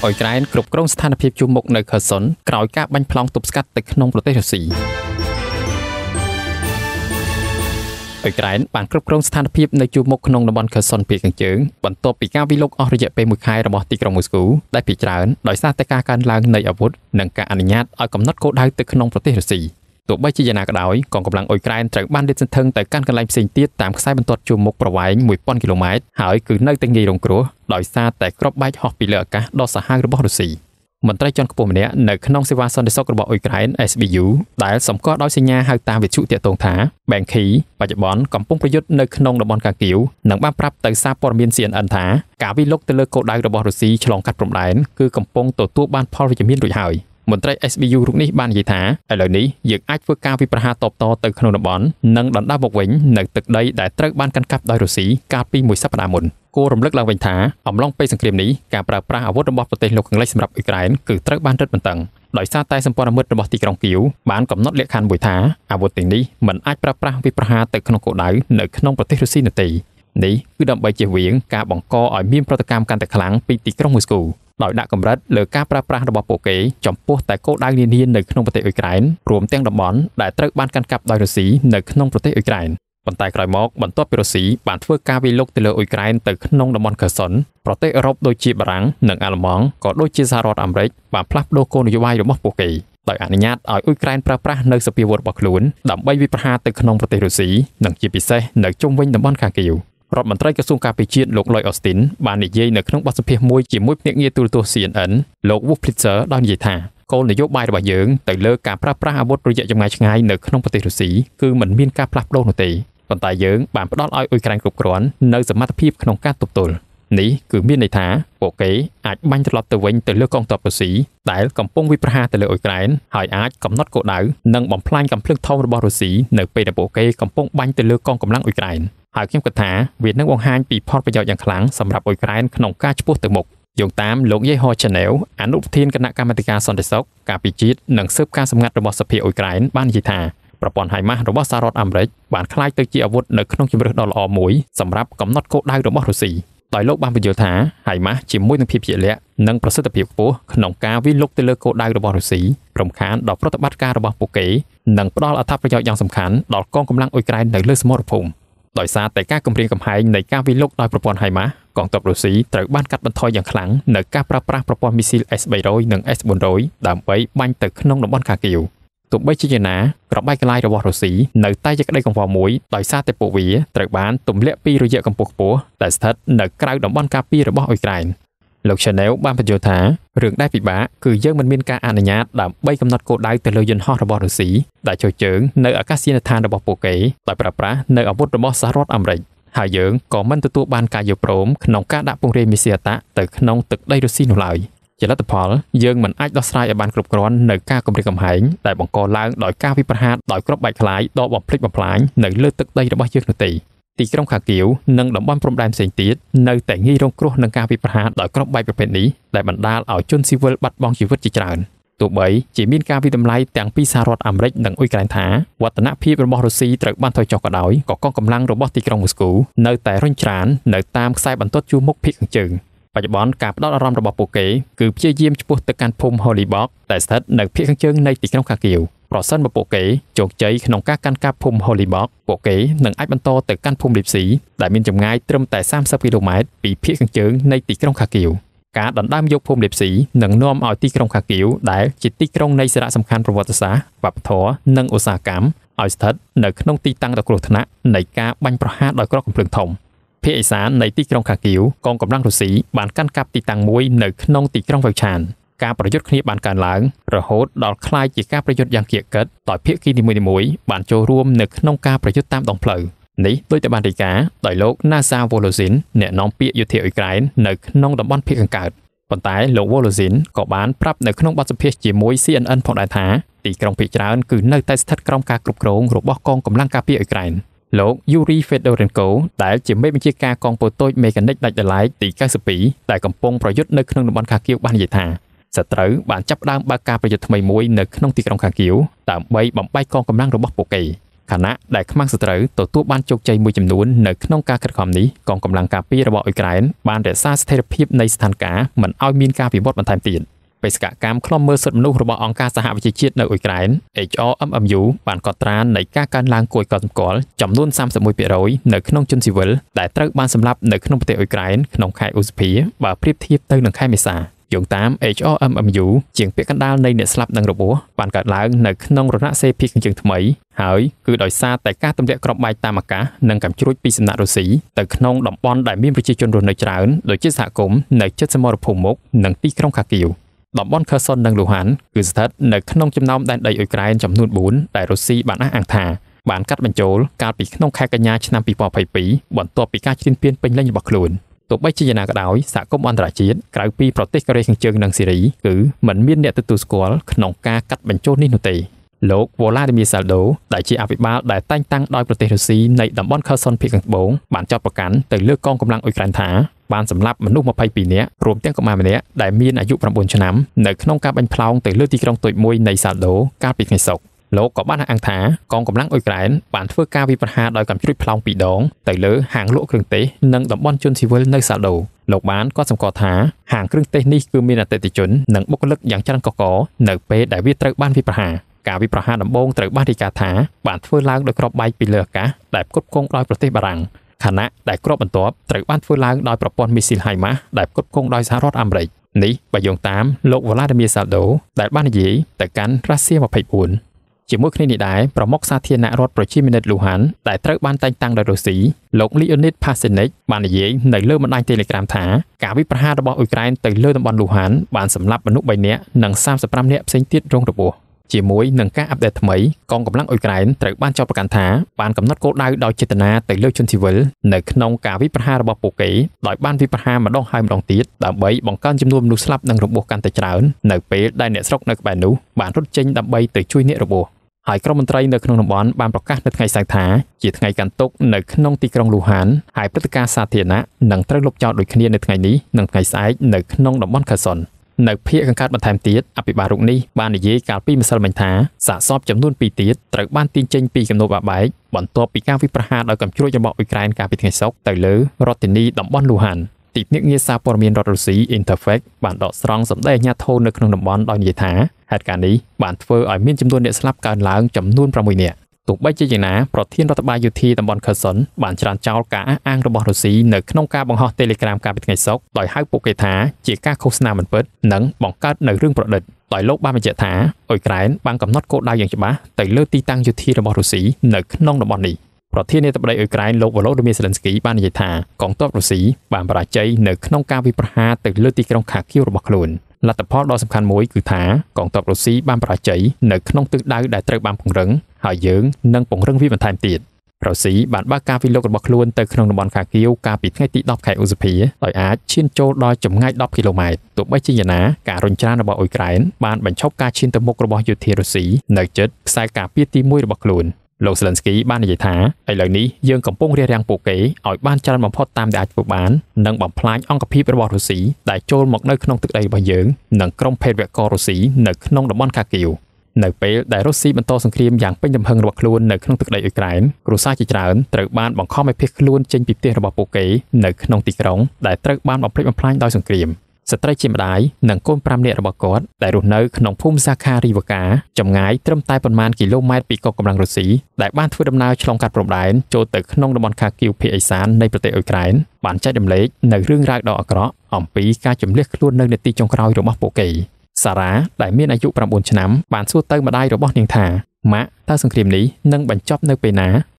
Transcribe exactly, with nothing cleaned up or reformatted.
អ៊ុយក្រែនគ្រប់គ្រងស្ថានភាពជួរមុខនៅខឺសុនក្រោយការបាញ់ប្លង់ទប់ស្កាត់ទៅក្នុងប្រទេសរុស្ស៊ីអ៊ុយក្រែនបានគ្រប់គ្រងស្ថានភាពនៅជួរមុខក្នុងតំបន់ខឺសុនភាគខាងជើងបន្ទាប់ពីការវិលុកអស់រយៈពេលមួយខែរបស់ទីក្រុងមូស្គូដែលភាគច្រើនដោយសារតែការកើនឡើងនៃអាវុធនិងការអនុញ្ញាតឲ្យកំណត់គោលដៅទៅក្នុងប្រទេសរុស្ស៊ីទោះបីជាយ៉ាងណាក៏ដោយកងកម្លាំងអ៊ុយក្រែនត្រូវបានលាតសន្ធឹងទៅកាន់កន្លែងផ្សេងទៀតតាមខ្សែបន្ទាត់ជួរមុខប្រវែងមួយពាន់គីឡូម៉ែត្រហើយគឺនៅតែងាយរងគ្រោះដោយសារតែគ្រាប់បែកហោះពីលើអាកាសដ៏សាហាវរបស់រុស្ស៊ីមន្ត្រីជាន់ខ្ពស់ម្នាក់នៅក្នុងសេវាសន្តិសុខរបស់អ៊ុយក្រែន เอส บี ยู ដែលសម្គាល់ដោយសញ្ញាហៅតាមវិទ្យុទាក់ទងថា Banky បច្ចុប្បន្នកំពុងប្រយុទ្ធនៅក្នុងតំបន់កាគៀវនិងបានប្រាប់ទៅសារព័ត៌មាន ซี เอ็น เอ็น ថាការវិលុកទៅលើគោលដៅរបស់រុស្ស៊ីឆ្លងកាត់ព្រំដែនគឺកំពុងទទួលបានផលវិជ្ជមានរួចហើយមន្ត្រី เอส บี ยู រូបនេះបាននិយាយថាឥឡូវនេះយើងអាចធ្វើការវិប្រហារតបតទៅក្នុងតំបន់និងដណ្ដើមមកវិញនៅទឹកដីដែលត្រូវបានកាន់កាប់ដោយរុស្ស៊ីកាលពីមួយសប្តាហ៍មុនគួររំលឹកឡើងវិញថាអំឡុងពេលសង្គ្រាមនេះការប្រើប្រាស់អាវុធរបស់ប្រទេសលោកខាងលិចសម្រាប់អ៊ុយក្រែនគឺត្រូវបានរឹតបន្តឹងដោយសារតែសម្ព័ន្ធមិត្តរបស់ទីក្រុងគៀវបានកំណត់លក្ខខណ្ឌមួយថាអាវុធទាំងនេះមិនអាចប្រើប្រាស់វិប្រហារទៅក្នុងគោលដៅនៅក្នុងប្រទេសរុស្ស៊ីនោះទេនេះគឺដើម្បីជៀសវាងការបង្កឲ្យមានប្រតិកម្មកាន់តែខ្លាំងពីទីក្រុងមូស្គូដោយដាក់កម្រិតលើការប្រើប្រាស់របស់ពួកគេចំពោះតែគោលដៅនានានៅក្នុងប្រទេសអ៊ុយក្រែនរួមទាំងតំបន់ដែលត្រូវបានកាន់កាប់ដោយរុស្ស៊ីនៅក្នុងប្រទេសអ៊ុយក្រែនប៉ុន្តែក្រោយមកបន្ទាប់ពីរុស្ស៊ីបានធ្វើការវាយលុកទៅលើអ៊ុយក្រែនទៅក្នុងតំបន់ខឺសុនប្រទេសអឺរ៉ុបដូចជាបារាំងនិងអាល្លឺម៉ង់ក៏ដូចជាសហរដ្ឋអាមេរិកបានផ្លាស់ប្ដូរគោលនយោបាយរបស់ពួកគេដោយអនុញ្ញាតឲ្យអ៊ុយក្រែនប្រើប្រាស់នៅសភាវុធរបស់ខ្លួនដើម្បីវិប្រហារទៅក្នុងប្រទេសរុស្ស៊ីនិងជាពិសេសនៅជុំវិញតំបន់ខាងគៀវរដ្ឋមន្ត្រីក្រសួងការពារជាតិលោក Lloyd Austin បាននិយាយនៅក្នុងបទសម្ភាសន៍មួយជាមួយភ្នាក់ងារទូរទស្សន៍ ซี เอ็น เอ็น លោក Wolf Blitzer ដោយនិយាយថាគោលនយោបាយរបស់យើងទៅលើការប្រើប្រាស់អាវុធរយៈចម្ងាយឆ្ងាយនៅក្នុងប្រទេសរុស្ស៊ីគឺមិនមានការផ្លាស់ប្ដូរនោះទេប៉ុន្តែយើងបានផ្ដល់ឲ្យអ៊ុយក្រែនគ្រប់គ្រាន់នៅសមត្ថភាពក្នុងការទប់ទល់នេះគឺមានន័យថាពួកគេអាចបាញ់ត្រឡប់ទៅវិញទៅលើកងទ័ពរុស្ស៊ីដែលកំពុងវិប្រហារទៅលើអ៊ុយក្រែនហើយអាចកំណត់គោលដៅនិងបំផ្លាញកាំភ្លើងធំរបស់រុស្ស៊ីនៅពេលដែលពួកគេកំពុងបាញ់ទៅលើកងកម្លាំងអ៊ុយក្រែនហើយខ្ញុំគិតថាវានឹងបង្ហាញពីផលប្រយោជន៍យ៉ាងខ្លាំងសម្រាប់អ៊ុយក្រែនក្នុងការឆ្ពោះទៅមុខយោងតាមលោកយេហូ Chanel អនុប្រធានគណៈកម្មាធិការសន្តិសុខការពារជាតិនិងស៊ើបការសម្ងាត់របស់សភាអ៊ុយក្រែនបាននិយាយថាប្រព័ន្ធហៃម៉ាស់របស់សហរដ្ឋអាមេរិកបានក្លាយទៅជាអាវុធនៅក្នុងជម្រើសដ៏ល្អមួយសម្រាប់កំណត់គោលដៅរបស់រុស្ស៊ីដោយលោកបានបញ្យល់ថាហៃម៉ាស់ជាមួយនឹងភាពជាក់លាក់និងប្រសិទ្ធភាពខ្ពស់ក្នុងការវិលុកទៅលើគោលដៅរបស់រុស្ស៊ីរំខានដល់ប្រតិបត្តិការរបស់ពួកគេនិងផ្ដល់អត្ថប្រយោជន៍យ៉ាងសំខាន់ដល់កងកម្លាំងអ៊ុយក្រែននៅលើសមរភូមិដោយសារតែការគំរាមកំហែងនៃការវិលុកដោយប្រព័ន្ធហៃម៉ាស់កងទ័ពរុស្ស៊ីត្រូវបានកាត់បន្ថយយ៉ាងខ្លាំងនៅការប្រើប្រាស់ប្រព័ន្ធមីស៊ីល เอส បីរយ និង เอส បួនរយ ដើម្បីបាញ់ទៅក្នុងតំបន់ខាងគៀវទោះបីជាយ៉ាងណាក្របបែកកន្លាយរបស់រុស្ស៊ីនៅតែជាក្តីកង្វល់មួយដោយសារតែពួកវាត្រូវបានទម្លាក់ពីរយៈកម្ពស់ខ្ពស់ដែលស្ថិតនៅក្រៅតំបន់ការពាររបស់អ៊ុយក្រែនលោក Chanel បានបញ្យល់ថារឿងដែលពិបាកគឺយើងមិនមានការអនុញ្ញាតដើម្បីកំណត់គោលដៅទៅលើយន្តហោះរបស់រុស្ស៊ីដែលចូលជើងនៅអាកាសយានដ្ឋានរបស់ពួកគេដោយប្រើប្រាស់នៅអាវុធរបស់សហរដ្ឋអាមេរិកហើយយើងក៏មិនទទួលបានការយល់ព្រមក្នុងការដាក់ពង្រាយមីស៊ីលអតៈទៅក្នុងទឹកដីរុស្ស៊ីនោះឡើយជាលទ្ធផលយើងមិនអាចដោះស្រាយឲ្យបានគ្រប់គ្រាន់នៅការគំរាមកំហែងដែលបង្កឡើងដោយការវិប្រហារដោយគ្រាប់បែកខ្លាយដ៏បំផ្លិចបំផ្លាញនៅលើទឹកដីរបស់យើងនោះទេទីក្រុងខាគៀវនិងតំបន់ព្រំដែនផ្សេងទៀតនៅតែងាយរងគ្រោះនឹងការវិប្រហារដោយគ្រាប់បែកប្រភេទនេះដែលបណ្ដាលឲ្យជនស៊ីវិលបាត់បង់ជីវិតជាច្រើនទោះបីជាមានការវិតម្លៃទាំងពីសហរដ្ឋអាមេរិកនិងអ៊ុយក្រែនថាវឌ្ឍនភាពរបស់រុស្ស៊ីត្រូវបានថយចុះក៏ដោយក៏កងកម្លាំងរបស់ទីក្រុងមូស្គូនៅតែរុញច្រាននៅតាមខ្សែបន្ទាត់ជួរមុខភាគខាងជើងបច្ចុប្បន្នការផ្ដោតអារម្មណ៍របស់ពួកគេគឺព្យាយាមឆ្ពោះទៅកាន់ភូមិ Holibok ដែលស្ថិតនៅភាគខាងជើងនៃទីក្រុងខាគៀវប្រសិនបើពួកគេជោគជ័យក្នុងការកាន់កាប់ភូមិ Holibok ពួកគេនឹងអាចបន្តទៅកាន់ភូមិ Lipsy ដែលមានចម្ងាយត្រឹមតែសាមសិបគីឡូម៉ែត្រពីភាគខាងជើងនៃទីក្រុងខាគៀវការដណ្ដើមយកភូមិ Lipsy នឹងនាំឲ្យទីក្រុងខាគៀវដែលជាទីក្រុងនៃសារៈសំខាន់ប្រវត្តិសាស្ត្រវប្បធម៌និងឧស្សាហកម្មឲ្យស្ថិតនៅក្នុងទីតាំងដ៏គ្រោះថ្នាក់នៃការបាញ់ប្រហារដោយគ្រាប់កាំភ្លើងធំភាគឦសាននៃទីក្រុងខាគៀវកងកម្លាំងរុស្ស៊ីបានកាន់កាប់ទីតាំងមួយនៅក្នុងទីក្រុងវ៉ៅឆានការប្រយុទ្ធគ្នាបានកើនឡើងរហូតដល់ក្លាយជាការប្រយុទ្ធយ៉ាងកៀកកិតដោយភាគីនីមួយៗបានចូលរួមនៅក្នុងការប្រយុទ្ធតាមដងផ្លូវនេះដោយតែបានរាយការណ៍ដោយលោក Nazar Volozhin អ្នកនាំពាក្យយោធាអ៊ុយក្រែននៅក្នុងតំបន់ភាគខាងកើតប៉ុន្តែលោក Volozhin ក៏បានប្រាប់នៅក្នុងបទសម្ភាសន៍ជាមួយ ซี เอ็น เอ็น ផងដែរថាទីក្រុងភាគច្រើនគឺនៅតែស្ថិតក្រោមការគ្រប់គ្រងរបស់កងកម្លាំងការពារអ៊ុយក្រែនលោក Yuri Fedorenko ដែលជាមេបញ្ជាការកងពលតូចមេកានិកដាច់ដライទីកៅសិបពីរដែលកំពុងប្រយុទ្ធនៅក្នុងតំបន់ខាគៀវបាននិយាយថាសត្រូវបានចាប់ផ្ដើមបើកការប្រយុទ្ធថ្មីមួយនៅក្នុងទីក្រុងខាគៀវដើម្បីបំបែកកងកម្លាំងរបស់ពួកគេខខណៈដែលខ្មាំងសត្រូវទទួលបានជោគជ័យមួយចំនួននៅក្នុងការខិតខំនេះកងកម្លាំងការពាររបស់អ៊ុយក្រែនបានរក្សាស្ថិរភាពនៃស្ថានភាពមិនឲ្យមានការវិវត្តបន្ថែមទៀតបេសកកម្មខ្លំមើលសិទ្ធិមនុស្សរបស់អង្គការសហប្រជាជាតិនៅអ៊ុយក្រែន H R M M U បានកត់ត្រានៃការកើនឡើងគួរឲ្យកត់សម្គាល់ចំនួន សាមសិបមួយភាគរយ នៅក្នុងជនស៊ីវិលដែលត្រូវបានសម្លាប់នៅក្នុងប្រទេសអ៊ុយក្រែនក្នុងខែឧសភាបើប្រៀបធៀបទៅនឹងខែមេសាយោងតាម H R M M U ជាងពាក់កណ្ដាលនៃអ្នកស្លាប់និងរបួសបានកើតឡើងនៅក្នុងរណសេរីភាពខាងជើងថ្មីហើយគឺដោយសារតែការទម្លាក់គ្រាប់បែកតាមអាកាសនិងកាំជ្រួចពីសំណាក់រុស្ស៊ីទៅក្នុងតំបន់ដែលមានប្រជាជនរស់នៅច្រើនដូចជាសហគមន៍នៅជិតសមរភូមិមុខនិងទីក្រុងខាគីវតំបន់ខឺសុននិងលូហានគឺស្ថិតនៅក្នុងចំណោមដែនដីអ៊ុយក្រែនចំនួនបួនដែលរុស្ស៊ីបានអះអាងថាបានកាត់បញ្ចូលកាលពីក្នុងខែកញ្ញាឆ្នាំពីរពាន់ยี่สิบสองបន្ទាប់ពីការឈ្លានពានពេញលេញរបស់ខ្លួនទោះបីជាយ៉ាងណាក៏ដោយសហគមន៍អន្តរជាតិក្រៅពីប្រទេសកូរ៉េខាងជើងនិងសេរីគឺមិនមានអ្នកទទួលស្គាល់ក្នុងការកាត់បញ្ចូលនេះនោះទេលោក Volodymyr Saldo ដែលជាអភិបាលដែលតែងតាំងដោយប្រទេសរុស្ស៊ីនៃតំបន់ខឺសុនភាគខាងត្បូងបានចោទប្រកាន់ទៅលើកងកម្លាំងអ៊ុយក្រែនថាបានសម្លាប់មនុស្សยี่สิบสองនាក់រួមទាំងកុមារម្នាក់ដែលមានអាយុnineឆ្នាំនៅក្នុងការបាញ់ផ្លោងទៅលើទីក្រុងតូចមួយនៃ Saldo កាលពីថ្ងៃសុក្រលោកក៏បានអះអាងថាកងកម្លាំងអ៊ុយក្រែនបានធ្វើការវាយប្រហារដោយកាំជ្រួចផ្លោងពីរដងទៅលើហាងលក់គ្រឿងទេសនិងតំបន់ជនស៊ីវិលនៅ Saldo លោកបានក៏សម្គាល់ថាហាងគ្រឿងទេសនេះគឺមានអតិថិជននិងបុគ្គលិកយ៉ាងច្រើនកកនៅពេលដែលវាត្រូវបានវាយប្រហារការវិប្រហារដំបូងត្រូវបានរាយការណ៍ថាបានធ្វើឡើងដោយគ្រាប់បែកពីលើអាកាសដែលផ្គត់ផ្គង់ដោយប្រទេសបារាំងខណៈដែលគ្រាប់បន្ទាប់ត្រូវបានធ្វើឡើងដោយប្រព័ន្ធមីស៊ីល HIMARS ដែលផ្គត់ផ្គង់ដោយសហរដ្ឋអាមេរិកនេះបើយោងតាមលោក Volodymyr Saldo ដែលបាននិយាយទៅកាន់រ៉ាសៀยี่สิบสี่ជាមួយគ្នានេះដែរប្រមុខសាធារណរដ្ឋប្រជាមានិតលូហានដែលត្រូវបានតែងតាំងដោយរុស្ស៊ីលោក Leonid Pasenik បាននិយាយនៅលើបណ្ដាញ Telegram ថាការវិប្រហាររបស់អ៊ុយក្រែនទៅលើតំបន់លូហានបានសម្លាប់មនុស្សបីនាក់និងសាមសិបប្រាំនាក់ផ្សេងទៀតរងរបួសជាមួយនឹងការអាប់ដេតថ្មីកងកម្លាំងអ៊ុយក្រែនត្រូវបានចោទប្រកាន់ថាបានកំណត់គោលដៅដោយចេតនាទៅលើជនស៊ីវិលនៅក្នុងការវិប្រហាររបស់ពួកគេដោយបានវិប្រហារម្ដងហើយម្ដងទៀតដើម្បីបង្កើនចំនួនមនុស្សស្លាប់និងរបួសកាន់តែច្រើននៅពេលដែលអ្នកស្រុកនៅក្បែរនោះបានរត់ចេញដើម្បីទៅជួយអ្នករបួសហើយក្រុមមន្ត្រីនៅក្នុងតំបន់បានប្រកាសនៅថ្ងៃសៅរ៍ថាជាថ្ងៃកាន់ទុក្ខនៅក្នុងទីក្រុងលូហានហើយព្រឹត្តិការណ៍សាធារណៈនឹងត្រូវលុបចោលដូចគ្នានៅថ្ងៃនេះនិងថ្ងៃស្អែកនៅក្នុងតំបន់ខឺសុននៅភាគខាងកើតបន្ថែមទៀតអភិបាលរុកនេះបាននិយាយកាលពីម្សិលមិញថាសាកសពចំនួនពីរទៀតត្រូវបានទាញចេញពីគំនរបាបែកបន្ទាប់ពីការវិប្រហារដោយកាំជ្រួចរបស់អ៊ុយក្រែនកាលពីថ្ងៃសុក្រទៅលើរដ្ឋធានីតំបន់លូហានទីភ្នាក់ងារសារព័ត៌មានរដ្ឋរុស្ស៊ី Interfax បានដកស្រង់សម្ដីអាជ្ញាធរនៅក្នុងតំបន់ដោយនិយាយថាហេតុការណ៍នេះបានធ្វើឲ្យមានចំនួនអ្នកស្លាប់កើនឡើងចំនួនប្រាំមួយនាក់ទោះបីជាយ៉ាងណាប្រធានរដ្ឋបាលយោធាតំបន់ខឺសុនបានច្រានចោលការអះអាងរបស់រុស្ស៊ីនៅក្នុងការបង្ហោះ Telegram កាលពីថ្ងៃសុក្រដោយហៅពួកគេថាជាការឃោសនាមិនពិតនិងបង្កើតនៅរឿងប្រឌិតដោយលោកបានបញ្ជាក់ថាអ៊ុយក្រែនបានកំណត់គោលដៅយ៉ាងច្បាស់ទៅលើទីតាំងយោធារបស់រុស្ស៊ីនៅក្នុងតំបន់នេះប្រធានាធិបតីអ៊ុយក្រែនលោក Volodymyr Zelensky បាននិយាយថាកងទ័ពរុស្ស៊ីបានបរាជ័យនៅក្នុងការវិប្រហារទៅលើទីក្រុងខាគីវរបស់ខ្លួនលទ្ធផលដ៏សំខាន់មួយគឺថាកងទ័ពរុស្ស៊ីបានបរាជ័យនៅក្នុងទិសដៅដែលត្រូវបានពង្រឹងហើយយើងនឹងពង្រឹងវាបន្ថែមទៀតរុស្ស៊ីបានបើកការវិលុករបស់ខ្លួនទៅក្នុងតំបន់ខាគីវកាលពីថ្ងៃទីដប់ខែឧសភាដោយអាចឈានចូលដល់ចម្ងាយដប់គីឡូម៉ែត្រទោះបីជាយ៉ាងណាការរុញច្រានរបស់អ៊ុយក្រែនបានបញ្ឈប់ការឈានទៅមុខរបស់យោធារុស្ស៊ីនៅជិតខ្សែការពារទីមួយរបស់ខ្លួនលោក Zelensky បាននិយាយថាឥឡូវនេះយើងកំពុងរារាំងពួកគេឲ្យបានច្រើនបំផុតតាមដែលអាចធ្វើបាននិងបំផ្លាញអង្គភាពរបស់រុស្ស៊ីដែលចូលមកនៅក្នុងទឹកដីរបស់យើងនិងក្រុមភេរវកររុស្ស៊ីនៅក្នុងតំបន់ខាគីវនៅពេលដែលរុស្ស៊ីបន្តសង្គ្រាមយ៉ាងពេញទំហឹងរបស់ខ្លួននៅក្នុងទឹកដីអ៊ុយក្រែនគ្រួសារជាច្រើនត្រូវបានបង្ខំឲ្យភៀសខ្លួនចេញពីផ្ទះរបស់ពួកគេនៅក្នុងទីក្រុងដែលត្រូវបានបំផ្លិចបំផ្លាញដោយសង្គ្រាមស្ត្រីជាម្ដាយនិងកូនប្រាំនាក់របស់គាត់ដែលរស់នៅក្នុងភូមិសាខារីវកាចម្ងាយត្រឹមតែប៉ុន្មានគីឡូម៉ែត្រពីកងកម្លាំងរុស្ស៊ីដែលបានធ្វើដំណើរឆ្លងកាត់ព្រំដែនចូលទៅក្នុងតំបន់ខាគីវភាគឦសាននៃប្រទេសអ៊ុយក្រែនបានចែករំលែកនៅរឿងរ៉ាវដ៏អាក្រក់អំពីការជម្លៀសខ្លួននៅនាទីចុងក្រោយរបស់ពួកគេសារ៉ាដែលមានអាយុnineឆ្នាំបានសួរទៅម្ដាយរបស់នាងថាម៉ាក់តើសង្គ្រាមនេះនឹងបញ្ចប់នៅពេលណា